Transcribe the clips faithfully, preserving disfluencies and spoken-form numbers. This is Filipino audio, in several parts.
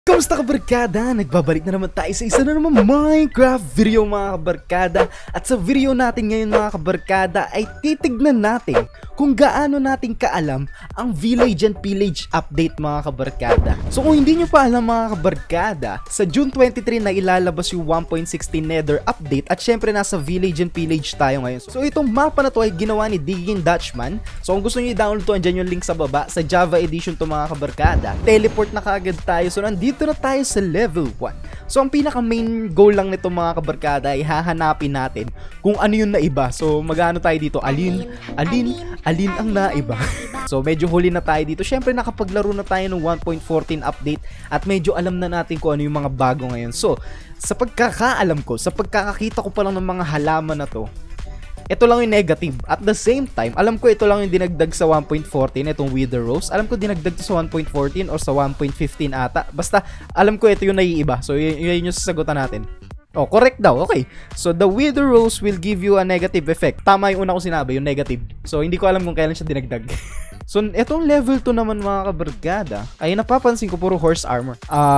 Kamusta kabarkada? Nagbabalik na naman tayo sa isa na naman Minecraft video mga kabarkada. At sa video natin ngayon mga kabarkada ay titignan natin kung gaano natin kaalam ang Village and Pillage update mga kabarkada. So kung hindi nyo pa alam mga kabarkada, sa June twenty-three na ilalabas yung one point sixteen Nether update. At syempre nasa Village and Pillage tayo ngayon. So itong mapa na to ay ginawa ni Digging Dutchman. So kung gusto nyo i-download to, andyan yung link sa baba. Sa Java edition to mga kabarkada. Teleport na kagad tayo. So nandito Dito na tayo sa level one. So ang pinaka main goal lang nito mga kabarkada ay hahanapin natin kung ano yung naiba. So magano tayo dito? Alin, alin, alin ang naiba? So medyo huli na tayo dito. Syempre nakapaglaro na tayo ng one point fourteen update at medyo alam na natin kung ano yung mga bago ngayon. So sa pagkakaalam ko, sa pagkakakita ko pa lang ng mga halaman na to, ito lang yung negative. At the same time, alam ko ito lang yung dinagdag sa one point fourteen, itong Wither Rose. Alam ko dinagdag to sa one point fourteen or sa one point fifteen ata. Basta, alam ko ito yung naiiba. So, yun, yun yung sasagutan natin. Oh, correct daw. Okay. So, the Wither Rose will give you a negative effect. Tama yung una ko sinabi, yung negative. So, hindi ko alam kung kailan siya dinagdag. So, etong level two naman mga kabarkada, ay napapansin ko puro horse armor.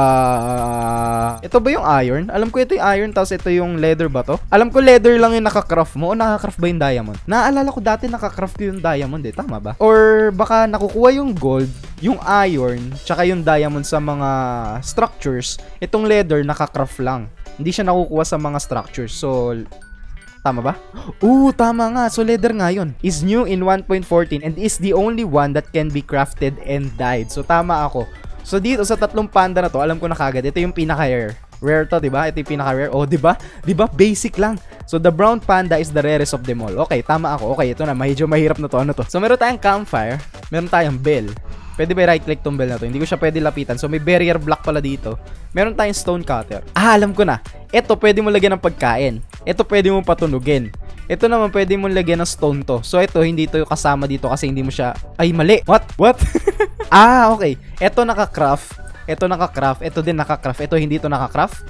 Ah, uh, ito ba yung iron? Alam ko ito yung iron, tapos ito yung leather ba to? Alam ko leather lang yung nakacraft mo, o nakacraft ba yung diamond? Naalala ko dati nakacraft ko yung diamond eh, tama ba? Or baka nakukuha yung gold, yung iron, tsaka yung diamond sa mga structures. Itong leather nakacraft lang. Hindi siya nakukuha sa mga structures. So, tama ba? Oo, tama nga. So, leather nga yun. Is new in one point fourteen and is the only one that can be crafted and dyed. So, tama ako. So, dito sa tatlong panda na to, alam ko na kagad. Ito yung pinaka-rare. Rare to, diba? Ito yung pinaka-rare. Oh, diba? Diba? Basic lang. So, the brown panda is the rarest of them all. Okay, tama ako. Okay, ito na. Medyo mahirap na to. Ano to? So, meron tayong campfire. Meron tayong bell. Pwede ba right-click tong bell na to? Hindi ko siya pwede lapitan. So, may barrier block pala dito. Meron tayong stone cutter. Ah, alam ko na. Ito, pwede mo lagyan ng pagkain. Ito, pwede mo patunugin. Ito naman, pwede mo lagyan ng stone to. So, ito, hindi to kasama dito kasi hindi mo siya... Ay, mali. What? What? Ah, okay. Ito, naka-craft. Ito, naka-craft. Ito din, naka-craft. Ito, hindi to naka-craft.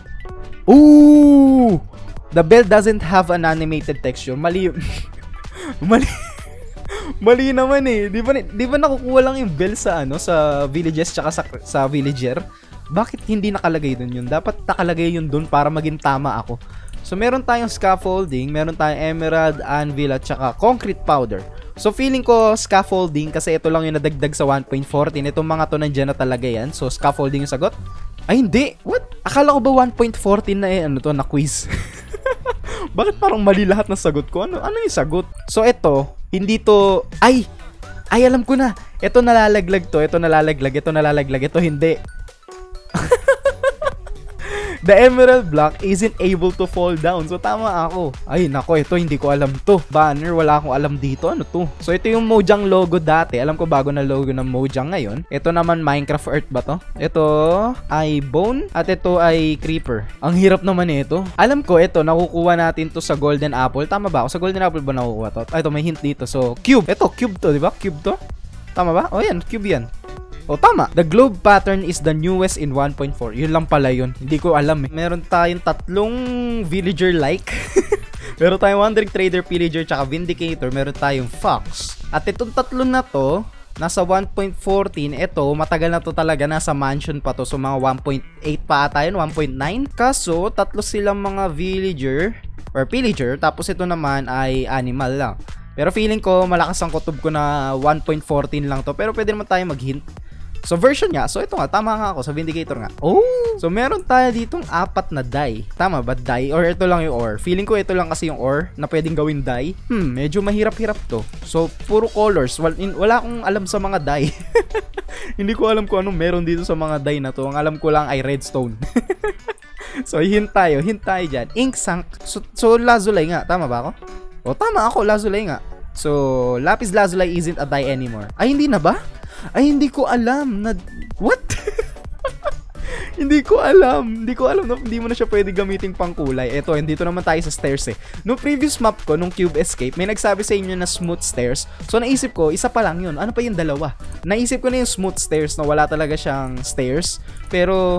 Ooh! The bell doesn't have an animated texture. Mali. Mali. Mali naman eh. Di ba, di ba nakukuha lang yung bell sa ano, sa villages tsaka sa, sa villager? Bakit hindi nakalagay dun yun? Dapat nakalagay yun dun para maging tama ako. So, meron tayong scaffolding, meron tayong emerald, anvil, at tsaka concrete powder. So, feeling ko scaffolding kasi ito lang yung nadagdag sa one point fourteen. Itong mga to nandyan na talaga yan. So, scaffolding yung sagot? Ay, hindi. What? Akala ko ba one point fourteen na eh, ano to, na quiz? Bakit parang mali lahat ng sagot ko? Ano, ano yung sagot? So, ito, hindi to... Ay! Ay, alam ko na. Ito nalalaglag to. Ito nalalaglag. Ito nalalaglag. Ito hindi. The emerald block isn't able to fall down. So, tama ako. Ay, nako. Ito, hindi ko alam to. Banner, wala akong alam dito. Ano to? So, ito yung Mojang logo dati. Alam ko bago na logo ng Mojang ngayon. Ito naman, Minecraft Earth ba to? Ito ay bone. At ito ay creeper. Ang hirap naman ito. Alam ko, ito, nakukuha natin to sa golden apple. Tama ba ako? Sa golden apple ba nakukuha to? Ay, ito, may hint dito. So, cube. Ito, cube to, di ba? Cube to? Tama ba? O, yan. Cube yan. O, tama. The globe pattern is the newest in one point four. Yun lang pala yun. Hindi ko alam eh. Meron tayong tatlong villager-like. Meron tayong wandering trader, pillager, tsaka vindicator. Meron tayong fox. At itong tatlo na to, nasa one point fourteen. Ito, matagal na to talaga. Nasa mansion pa to. So, mga one point eight pa ata yun. one point nine. Kaso, tatlo silang mga villager or pillager. Tapos ito naman ay animal lang. Pero feeling ko, malakas ang kutob ko na one point fourteen lang to. Pero pwede naman tayo mag-hint. So, version nga. So, ito nga. Tama nga ako. Sa Vindicator nga. Oh! So, meron tayo ditong apat na die. Tama ba? Die? Or ito lang yung ore? Feeling ko ito lang kasi yung ore na pwedeng gawin die. Hmm, medyo mahirap-hirap to. So, puro colors. Wal wala akong alam sa mga die. Hindi ko alam kung anong meron dito sa mga die na to. Ang alam ko lang ay redstone. So, hint tayo. Hint tayo dyan. Ink sunk. So, so, lazulay nga. Tama ba ako? O, tama ako. Lazulay nga. So, lapis lazuli isn't a die anymore. Ay, hindi na ba? Ay, hindi ko alam na... What? Hindi ko alam. Hindi ko alam na hindi mo na siya pwede gamitin pang kulay. Eto, dito naman tayo sa stairs eh. Nung previous map ko, nung Cube Escape, may nagsabi sa inyo na smooth stairs. So, naisip ko, isa pa lang yun. Ano pa yung dalawa? Naisip ko na yung smooth stairs na wala talaga siyang stairs. Pero,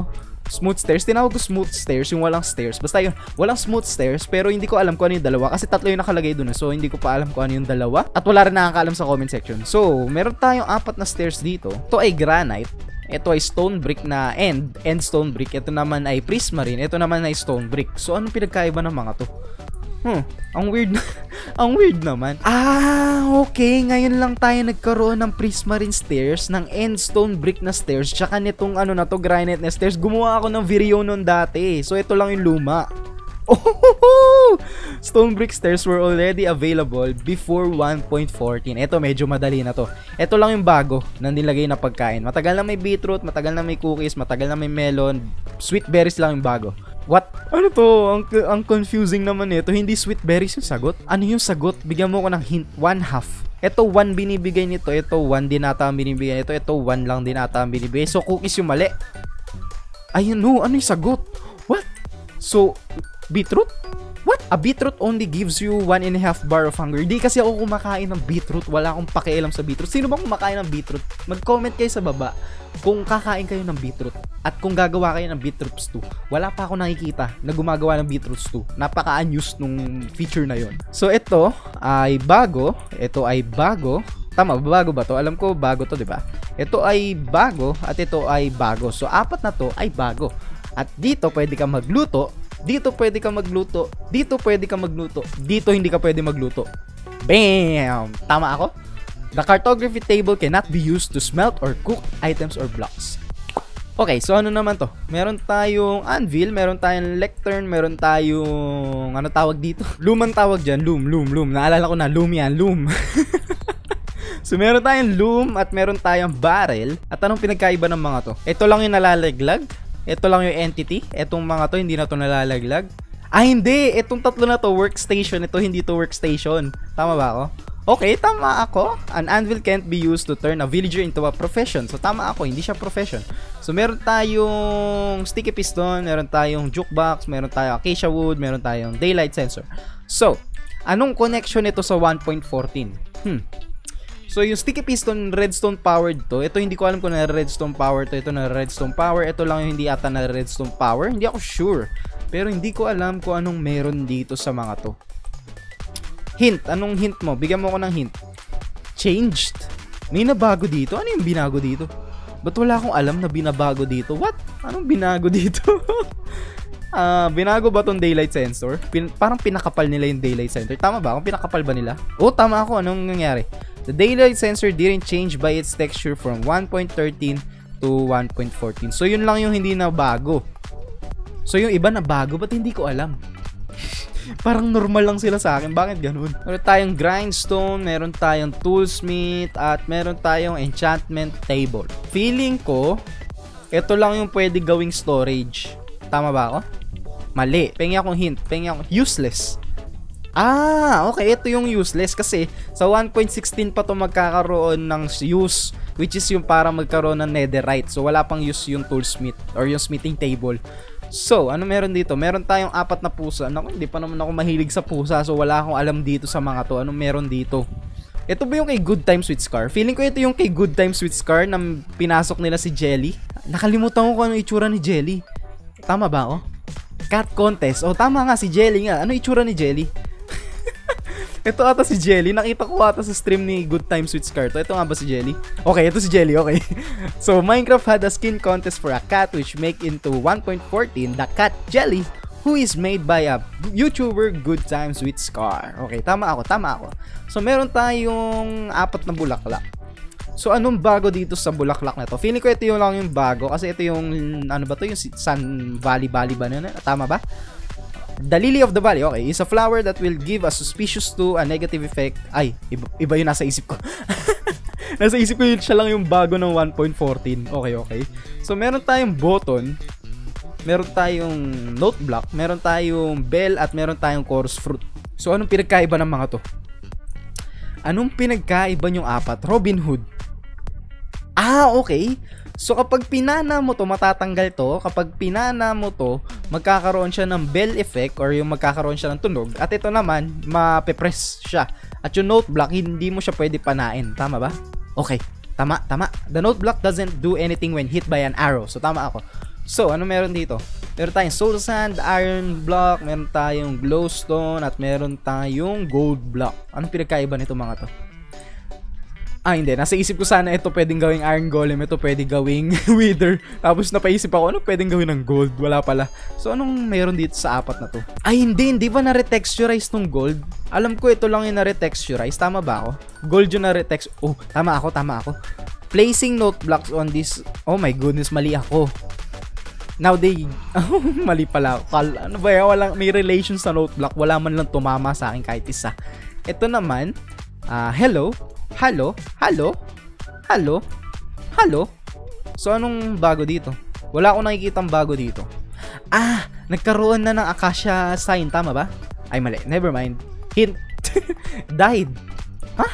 Smooth stairs. Tinawag ko smooth stairs, yung walang stairs. Basta yun, walang smooth stairs, pero hindi ko alam kung ano yung dalawa. Kasi tatlo yung nakalagay dun. So, hindi ko pa alam kung ano yung dalawa. At wala rin nakakaalam sa comment section. So, meron tayong apat na stairs dito. Ito ay granite. Ito ay stone brick na end. End stone brick. Ito naman ay prismarine. Ito naman ay stone brick. So, anong pinagkaiba ng mga to? Hmm, ang weird na, ang weird naman. Ah, okay. Ngayon lang tayo nagkaroon ng prismarine stairs, ng end stone brick na stairs, tsaka nitong ano na to, granite na stairs. Gumawa ako ng video noon dati. So, ito lang yung luma. Oh, stone brick stairs were already available before one point fourteen. Ito medyo madali na to. Ito lang yung bago na nilagay na pagkain. Matagal na may beetroot, matagal na may cookies, matagal na may melon. Sweet berries lang yung bago. What? Ano to? Ang, ang confusing naman nito. Hindi sweet berries yung sagot. Ano yung sagot? Bigyan mo ko ng hint. One half. Ito one binibigay nito. Ito one din ata ang binibigay nito. Ito one lang din ata ang binibigay. So cookies yung mali. Ayun no. Ano yung sagot? What? So beetroot? What? A beetroot only gives you one and a half bar of hunger. Di kasi ako kumakain ng beetroot. Wala akong pakialam sa beetroot. Sino bang kumakain ng beetroot? Mag-comment kayo sa baba kung kakain kayo ng beetroot. At kung gagawa kayo ng beetroot stew. Wala pa ako nakikita na gumagawa ng beetroot stew. Napaka-unused nung feature na yon. So ito ay bago. Ito ay bago. Tama, bago ba to? Alam ko bago to, di ba? Ito ay bago at ito ay bago. So apat na to ay bago. At dito pwede ka magluto. Dito pwede ka magluto. Dito pwede ka magluto. Dito hindi ka pwede magluto. Bam! Tama ako? The cartography table cannot be used to smelt or cook items or blocks. Okay, so ano naman to? Meron tayong anvil, meron tayong lectern, meron tayong... Ano tawag dito? Loom ang tawag dyan. Loom, loom, loom. Naalala ko na, loom yan, loom. So meron tayong loom at meron tayong barrel. At anong pinagkaiba ng mga to? Ito lang yung nalalaglag. Ito lang yung entity. Etong mga to, hindi na to nalalaglag. Ah, hindi. Etong tatlo na to, workstation. Ito, hindi to workstation. Tama ba ako? Okay, tama ako. An anvil can't be used to turn a villager into a profession. So, tama ako. Hindi siya profession. So, meron tayong sticky piston. Meron tayong jukebox. Meron tayong acacia wood. Meron tayong daylight sensor. So, anong connection nito sa one point fourteen? Hmm. So, yung sticky piston, redstone powered to. Ito, hindi ko alam kung na redstone power to. Ito na redstone power. Ito lang yung hindi ata na redstone power. Hindi ako sure. Pero hindi ko alam kung anong meron dito sa mga to. Hint. Anong hint mo? Bigyan mo ko ng hint. Changed. May nabago dito? Ano yung binago dito? Ba't wala akong alam na binabago dito? What? Anong binago dito? Ah, uh, binago ba tong daylight sensor? Pin parang pinakapal nila yung daylight sensor. Tama ba? Kung pinakapal ba nila? Oo, tama ako. Anong nangyari? The daylight sensor didn't change by its texture from one point thirteen to one point fourteen. So, yun lang yung hindi na bago. So, yung iba na bago, ba't hindi ko alam? Parang normal lang sila sa akin. Bakit ganun? Meron tayong grindstone, meron tayong toolsmith, at meron tayong enchantment table. Feeling ko, ito lang yung pwede gawing storage. Tama ba ako? Mali. Pengi akong hint. Pengi akong useless. Ah, okay. Ito yung useless kasi sa one point sixteen pa to magkakaroon ng use, which is yung para magkaroon ng netherite. So, wala pang use yung toolsmith or yung smithing table. So, ano meron dito? Meron tayong apat na pusa. Naku, hindi pa naman ako mahilig sa pusa. So, wala akong alam dito sa mga to. Anong meron dito? Ito ba yung kay Good Times with Scar? Feeling ko ito yung kay Good Times with Scar na pinasok nila si Jelly. Nakalimutan ko kung ano itsura ni Jelly. Tama ba ako? Cat contest. Oh, tama nga si Jelly nga. Ano itsura ni Jelly? Ito ata si Jelly. Nakita ko ata sa stream ni Good Times with Scar. Ito nga ba si Jelly? Okay, ito si Jelly. Okay. So, Minecraft had a skin contest for a cat which make into one point fourteen the cat Jelly, who is made by a YouTuber Good Times with Scar. Okay, tama ako. Tama ako. So, meron tayong apat na bulaklak. So, anong bago dito sa bulaklak na to? Feeling ko ito yung lang yung bago. Kasi ito yung, ano ba to? Yung Sun Valley Valley ba? Tama ba? The Lily of the Valley, okay, is a flower that will give a suspicious to a negative effect. Ay, iba, iba yung nasa isip ko. Nasa isip ko yun, siya lang yung bago ng one point fourteen. Okay, okay. So, meron tayong button, meron tayong note block, meron tayong bell, at meron tayong chorus fruit. So, anong pinagkaiba ng mga to? Anong pinagkaiba yung apat? Robin Hood. Ah, okay. So, kapag pinana mo to, matatanggal to. Kapag pinana mo to, magkakaroon siya ng bell effect or yung magkakaroon siya ng tunog. At ito naman, mape-press siya. At yung note block, hindi mo siya pwede panain. Tama ba? Okay. Tama, tama. The note block doesn't do anything when hit by an arrow. So, tama ako. So, ano meron dito? Meron tayong soul sand, iron block, meron tayong glowstone, at meron tayong gold block. Anong pinagkaiba nito mga to? Ah, hindi. Nasa isip ko sana ito pwedeng gawing iron golem, ito pwedeng gawing wither. Tapos napaisip ako, ano pwedeng gawin ng gold? Wala pala. So, anong meron dito sa apat na to? Ay, hindi. Hindi ba na-retexturize tong gold? Alam ko ito lang yung na-retexturize. Tama ba ako? Gold yung na-retext... Oh, tama ako, tama ako. Placing note blocks on this... Oh my goodness, mali ako. Now they... Oh, mali pala. Kal... Ano ba yan? Walang... May relation sa note block. Wala man lang tumama sa akin kahit isa. Ito naman... Uh, hello? Hello? Hello? Hello? Hello? So, anong bago dito? Wala akong nakikitang bago dito. Ah! Nagkaroon na ng Acacia sign. Tama ba? Ay, mali. Never mind. Hint. Died. Ha?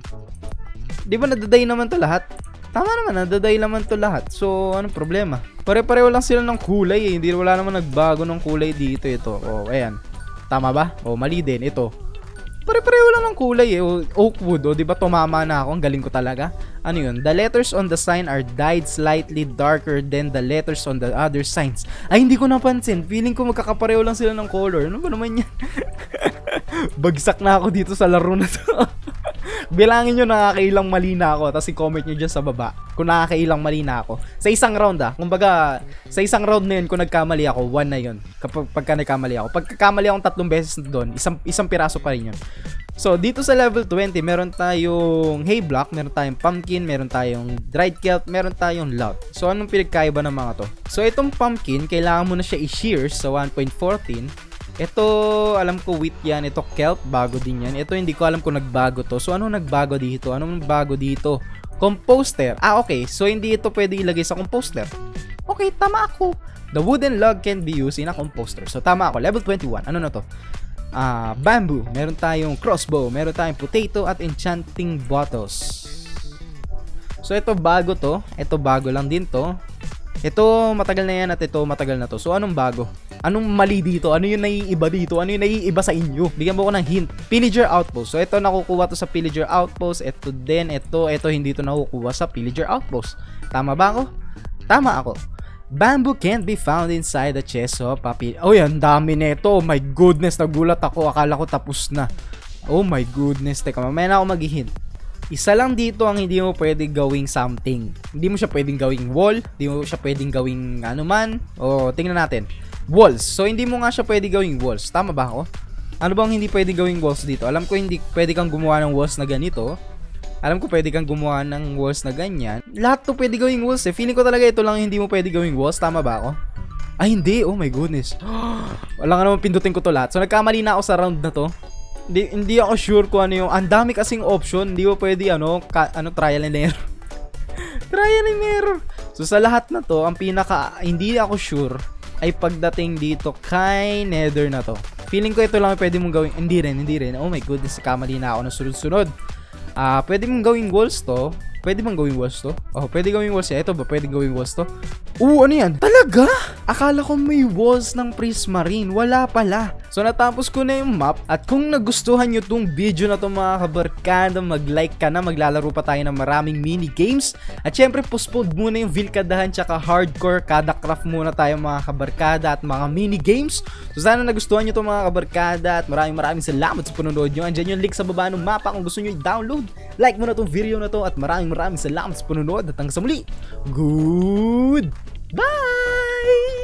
Di ba nadaday naman to lahat? Tama naman, nadaday naman to lahat. So, anong problema? Pare-pareho lang sila ng kulay eh. Hindi, wala naman nagbago ng kulay dito. Ito. Oh, ayan. Tama ba? Oh, mali din. Ito. Pare-pareho lang ng kulay eh. Oakwood, o, di ba tumama na ako? Ang galing ko talaga. Ano yun? The letters on the sign are dyed slightly darker than the letters on the other signs. Ay, hindi ko napansin. Feeling ko magkakapareho lang sila ng color. Ano ba naman yan? Bagsak na ako dito sa laro na to. Bilangin nyo nakakailang mali na ako, tapos i-comment nyo dyan sa baba kung nakakailang mali na ako. Sa isang round ah. Kumbaga, sa isang round na yun, kung nagkamali ako, one na yun. Kapag pagka nagkamali ako. Pagkakamali akong tatlong beses doon, isang, isang piraso pa rin yun. So, dito sa level twenty, meron tayong hay block, meron tayong pumpkin, meron tayong dried kelp, meron tayong loud. So, anong pinagkaiba ng mga to? So, itong pumpkin, kailangan mo na siya i-shear sa one point one four. Ito, alam ko wheat yan. Ito kelp, bago din yan. Ito, hindi ko alam kung nagbago to. So, ano nagbago dito? Anong nagbago dito? Composter. Ah, okay. So, hindi ito pwede ilagay sa composter. Okay, tama ako. The wooden log can be used in a composter. So, tama ako. Level twenty-one. Ano na to? Ah, bamboo. Meron tayong crossbow. Meron tayong potato at enchanting bottles. So, ito bago to. Ito bago lang din to. Ito, matagal na yan at ito, matagal na to. So, anong bago? Anong mali dito? Ano yung naiiba dito? Ano yung naiiba sa inyo? Bigyan mo ko ng hint. Pillager Outpost. So, ito nakukuha to sa Pillager Outpost. Ito din, ito, ito hindi to nakukuha sa Pillager Outpost. Tama ba ako? Tama ako. Bamboo can't be found inside the chest of papi. Oh, yan, dami nito. Oh my goodness, nagulat ako. Akala ko tapos na. Oh my goodness. Teka, mamaya na ako mag-hint. Isa lang dito ang hindi mo pwedeng gawing something. Hindi mo siya pwedeng gawing wall. Hindi mo siya pwedeng gawing ano man. O, tingnan natin. Walls. So, hindi mo nga siya pwedeng gawing walls. Tama ba ako? Ano bang hindi pwedeng gawing walls dito? Alam ko hindi pwede kang gumawa ng walls na ganito. Alam ko pwede kang gumawa ng walls na ganyan. Lahat to pwede gawing walls eh. Feeling ko talaga ito lang hindi mo pwede gawing walls. Tama ba ako? Ay, hindi. Oh my goodness. Wala nga naman pindutin ko to lahat. So, nagkamali na ako sa round na to. Hindi, hindi ako sure kung ano yung... Ang dami kasing option. Hindi mo pwede ano, ka, ano trial and error. Trial and error. So, sa lahat na to, ang pinaka... Hindi ako sure ay pagdating dito kay Nether na to. Feeling ko ito lang pwede mong gawin. Hindi rin, hindi rin. Oh my goodness, kamali na ako na sunod-sunod. Ah, uh, pwede mong gawing walls to. Pwede bang gawing walls to? Oh, pwede gawing walls yan. Ito ba? Pwede gawing walls to? Oo, ano yan? Talaga? Akala ko may walls ng Prismarine. Wala pala. So, natapos ko na yung map. At kung nagustuhan nyo tong video na to mga kabarkada, mag-like ka na. Maglalaro pa tayo ng maraming mini games. At syempre, postpone muna yung Vilkadahan tsaka hardcore. Kada craft muna tayo mga kabarkada at mga mini games. So, sana nagustuhan nyo to mga kabarkada. At maraming maraming salamat sa panonood nyo. Andyan yung link sa baba ng mapa kung gusto nyo i-download. Like mo na tong video na to. At maraming maraming salamat sa panonood. At hanggang sa muli. Good. Bye!